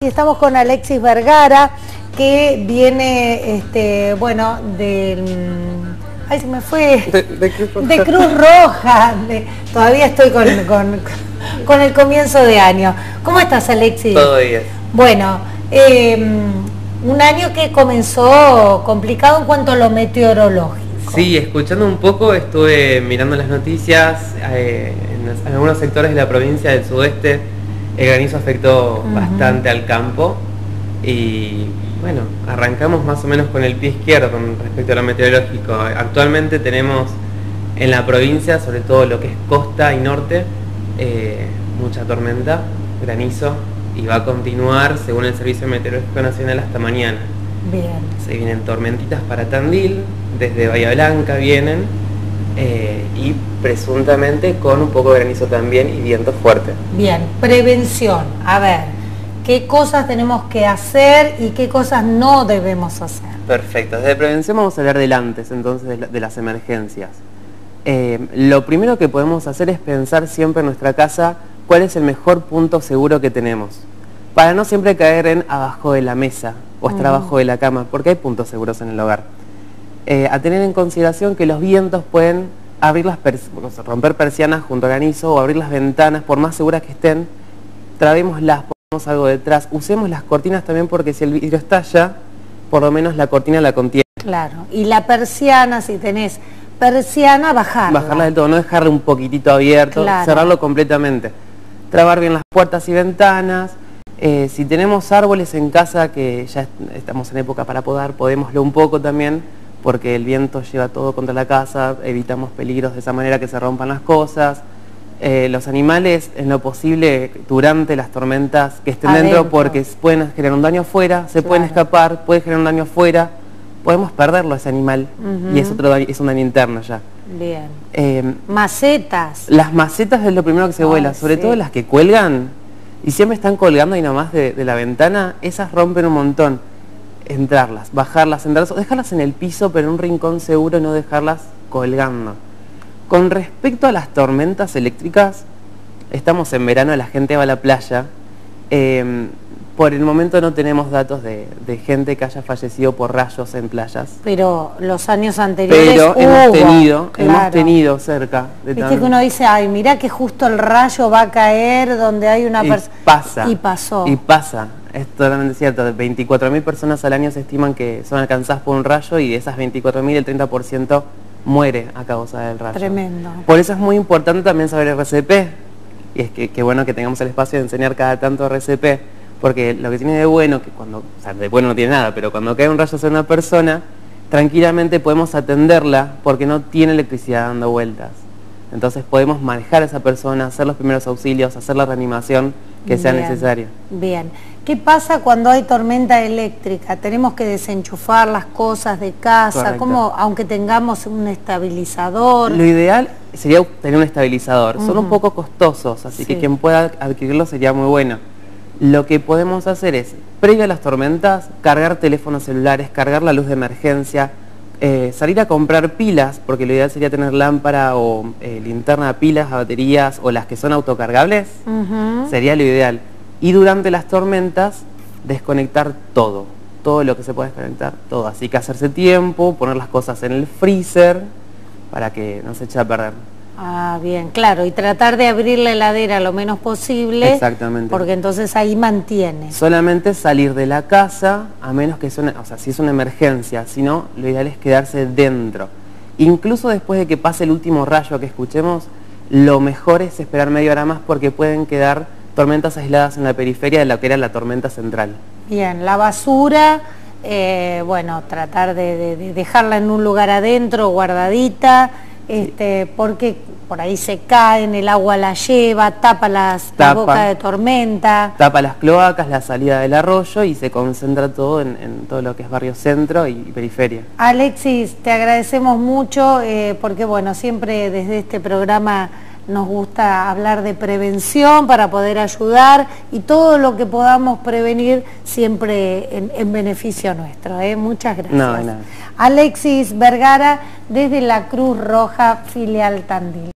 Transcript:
Estamos con Alexis Vergara, que viene, bueno, ay, se me fue, de Cruz Roja. Todavía estoy con el comienzo de año. ¿Cómo estás, Alexis? Todo bien. Bueno, un año que comenzó complicado en cuanto a lo meteorológico. Sí, escuchando un poco, estuve mirando las noticias, en algunos sectores de la provincia del sudeste el granizo afectó bastante al campo y bueno, arrancamos más o menos con el pie izquierdo con respecto a lo meteorológico. Actualmente tenemos en la provincia, sobre todo lo que es costa y norte, mucha tormenta, granizo, y va a continuar según el Servicio Meteorológico Nacional hasta mañana. Bien. Se vienen tormentitas para Tandil, desde Bahía Blanca vienen, y presuntamente con un poco de granizo también y viento fuerte. Bien, prevención. A ver, ¿qué cosas tenemos que hacer y qué cosas no debemos hacer? Perfecto, desde prevención vamos a hablar del antes, entonces, de las emergencias. Lo primero que podemos hacer es pensar siempre en nuestra casa cuál es el mejor punto seguro que tenemos, para no siempre caer en abajo de la mesa o estar abajo de la cama, porque hay puntos seguros en el hogar. A tener en consideración que los vientos pueden romper persianas junto a granizo o abrir las ventanas, por más seguras que estén, trabémoslas, ponemos algo detrás, usemos las cortinas también, porque si el vidrio estalla, por lo menos la cortina la contiene. Claro, y la persiana, si tenés persiana, bajarla. Bajarla del todo, no dejarla un poquitito abierto, claro. Cerrarlo completamente. Trabar bien las puertas y ventanas. Si tenemos árboles en casa, que ya estamos en época para podar, podémoslo un poco también, porque el viento lleva todo contra la casa, evitamos peligros de esa manera, que se rompan las cosas. Los animales, en lo posible, durante las tormentas, que estén dentro, porque pueden generar un daño afuera, pueden escapar, puede generar un daño afuera, podemos perderlo ese animal, y es un daño interno ya. Bien. Macetas. Las macetas es lo primero que se vuela, sobre todo las que cuelgan, y siempre están colgando ahí nomás de la ventana, esas rompen un montón. Entrarlas, bajarlas, entrarlas, o dejarlas en el piso, pero en un rincón seguro, no dejarlas colgando. Con respecto a las tormentas eléctricas, estamos en verano, la gente va a la playa. Por el momento no tenemos datos de gente que haya fallecido por rayos en playas. Pero los años anteriores hemos tenido cerca. Viste que uno dice, ay, mirá que justo el rayo va a caer donde hay una persona. Pasa. Y pasó. Y pasa. Es totalmente cierto. 24.000 personas al año se estiman que son alcanzadas por un rayo, y de esas 24.000 el 30% muere a causa del rayo. Tremendo. Por eso es muy importante también saber RCP. Y es que qué bueno que tengamos el espacio de enseñar cada tanto RCP, porque lo que tiene de bueno, que cuando, o sea, de bueno no tiene nada, pero cuando cae un rayo sobre una persona, tranquilamente podemos atenderla porque no tiene electricidad dando vueltas. Entonces podemos manejar a esa persona, hacer los primeros auxilios, hacer la reanimación que sea necesaria. Bien. ¿Qué pasa cuando hay tormenta eléctrica? ¿Tenemos que desenchufar las cosas de casa? ¿Cómo, aunque tengamos un estabilizador? Lo ideal sería tener un estabilizador. Son un poco costosos, así que quien pueda adquirirlo sería muy bueno. Lo que podemos hacer es, previo a las tormentas, cargar teléfonos celulares, cargar la luz de emergencia, salir a comprar pilas, porque lo ideal sería tener lámpara o linterna a pilas, a baterías, o las que son autocargables, sería lo ideal. Y durante las tormentas, desconectar todo lo que se pueda desconectar, todo. Así que hacerse tiempo, poner las cosas en el freezer, para que no se eche a perder. Ah, bien, claro, y tratar de abrir la heladera lo menos posible. Exactamente. Porque entonces ahí mantiene. Solamente salir de la casa, a menos que sea si es una emergencia, si no, lo ideal es quedarse dentro. Incluso después de que pase el último rayo que escuchemos, lo mejor es esperar media hora más, porque pueden quedar tormentas aisladas en la periferia de lo que era la tormenta central. Bien, la basura, bueno, tratar de dejarla en un lugar adentro, guardadita, porque por ahí se caen, el agua la lleva, tapa la boca de tormenta. Tapa las cloacas, la salida del arroyo, y se concentra todo en todo lo que es barrio centro y periferia. Alexis, te agradecemos mucho, porque bueno, siempre desde este programa nos gusta hablar de prevención para poder ayudar, y todo lo que podamos prevenir siempre en beneficio nuestro. Muchas gracias. No. Alexis Vergara, desde la Cruz Roja, filial Tandil.